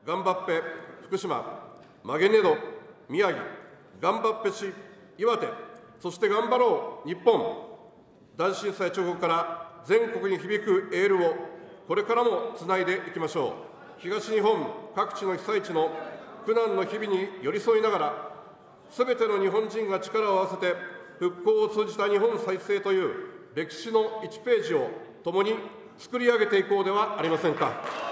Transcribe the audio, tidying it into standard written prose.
頑張っぺ福島、曲げねど宮城、頑張っぺし岩手、そして頑張ろう日本。大震災直後から全国に響くエールをこれからもつないでいきましょう。東日本各地の被災地の苦難の日々に寄り添いながら、すべての日本人が力を合わせて復興を通じた日本再生という歴史の1ページを共に作り上げていこうではありませんか。